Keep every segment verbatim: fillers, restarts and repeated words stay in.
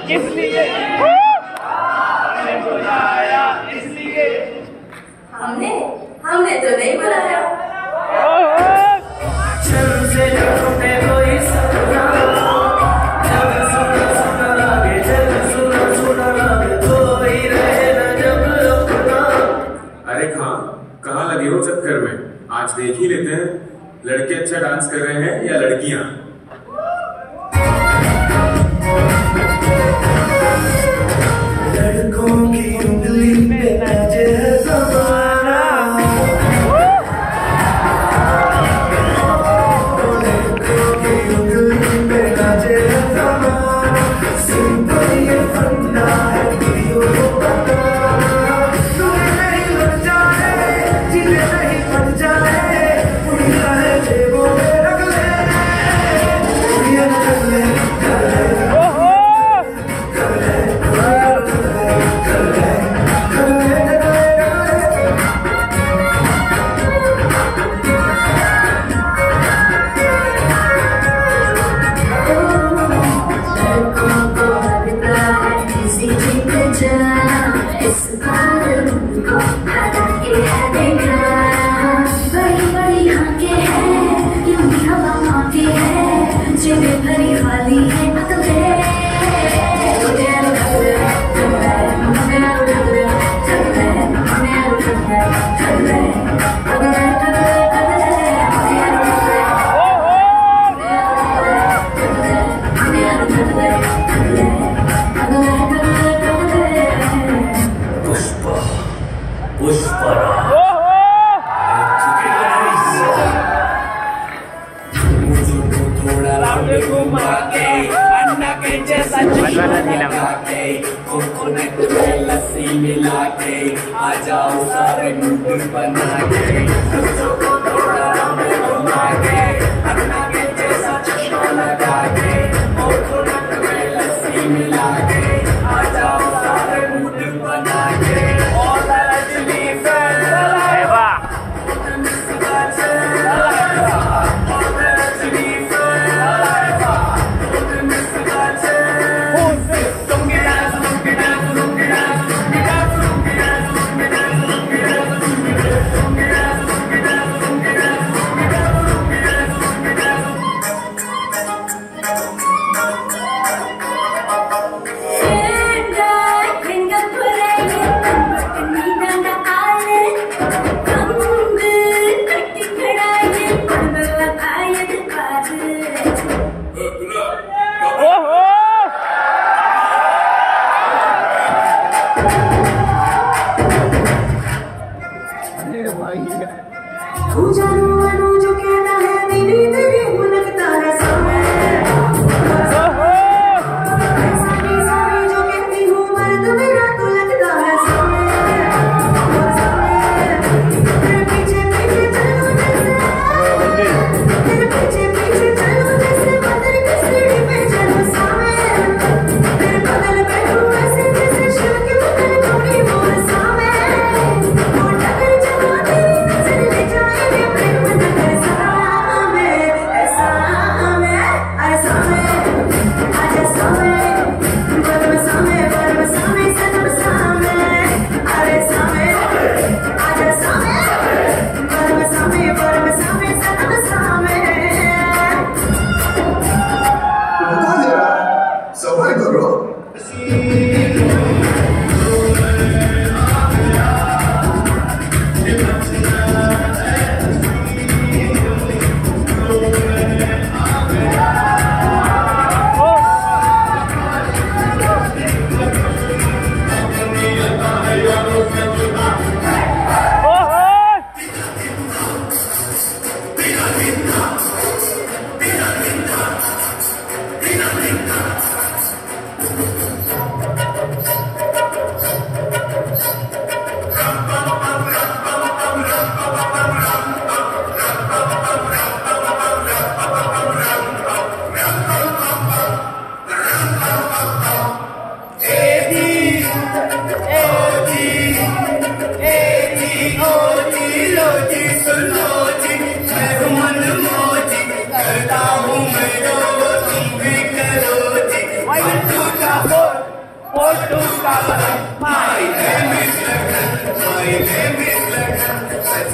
इसलिए हमने बुलाया, इसलिए हमने हमने तो नहीं बुलाया। चल से लौटे कोई सपना, जब सुना सुना लागे, जब सुना सुना लागे, कोई रहे न जब अपना। अरे कहाँ कहाँ लगे हो चक्कर में? आज देख ही लेते हैं लड़के अच्छा डांस कर रहे हैं या लड़कियां। लड़कों की उंगली में नाचे है ज़माना, लड़कों की उंगली में नाचे है ज़माना। सिंपल ये फंडा है दिलों को बताना, तुझे नहीं लग जाए, जिले नहीं बन जाए, उड़िया है जेबों में रख ले, उड़िया रख ले, कर ले, कर ले, कर ले, कर ले, कर ले, कर लड़कों को लगता है किसी जीत जाना, इस बार उनको हरा के है देखा। बड़ी बड़ी आंखें हैं, यूं ही हवा आंखें हैं, जेबें भरी खाली है अकले। मुझे आलू ढक ले, ढक ले, मुझे आलू ढक ले, ढक ले, मुझे आलू ढक ले, ढक ले, ढक ले, ढक ले, ढक ले, मुझे आलू ढक ले, मुझे आलू ढक ले, ढक ले, मुझे आलू ढक ले, ढक ले, ढक ले, ढक ले। पुष्पा पुष्परा थोड़ा राउंड घुमा के अन्ना के जैसा लगा के, कोकोनट में लस्सी मिला के, आ जाओ सारे मूड बना के। थोड़ा राउंड घुमा के अन्ना के जैसा चश्मा लगा के, कोकोनट में लस्सी मिला के, आ जाओ सारे मूड बना के। और रजनी फैन लाइवा, रजनी फैन लाइवा,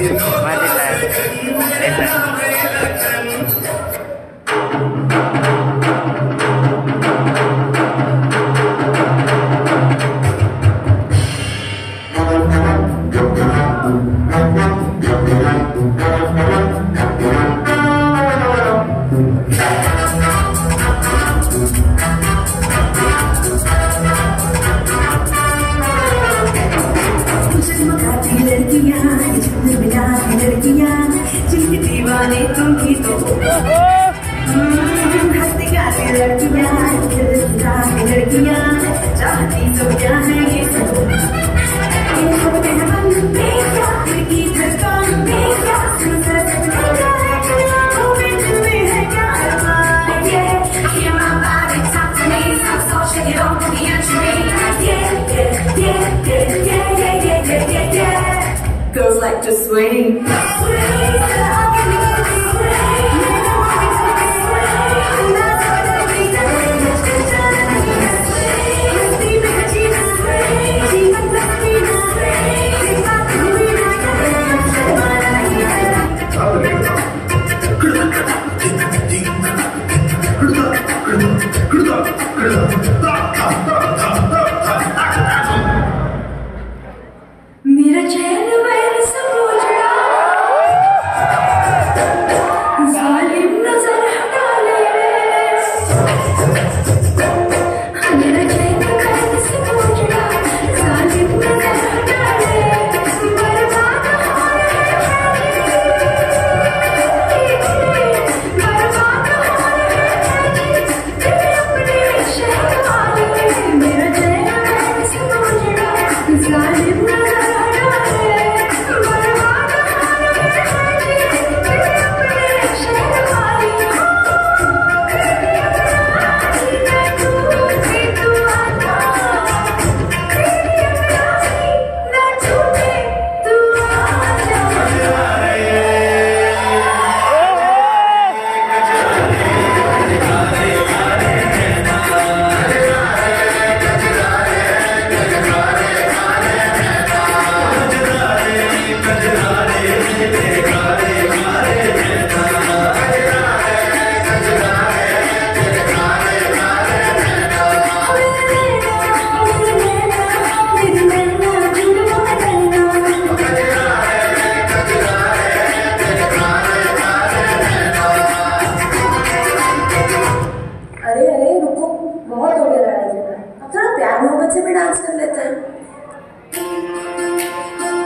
जिनकी दीवाने तुम ही तो हंसती गाती लड़कियां लड़कियां चाहती तो क्या है ये Girls like to swing. मेरा चैन वैर सब उजड़ा, जालिम नजर हटा ले। मेरा चैन वैर सब उजड़ा, जालिम नजर हटा ले। बर्बाद हो रहे हैं, बर्बाद हो रहे हैं तेरे अपने शहर वाले। मेरा चैन वैर सब उजड़ा, जालिम नजर से भी डांस कर लेते हैं।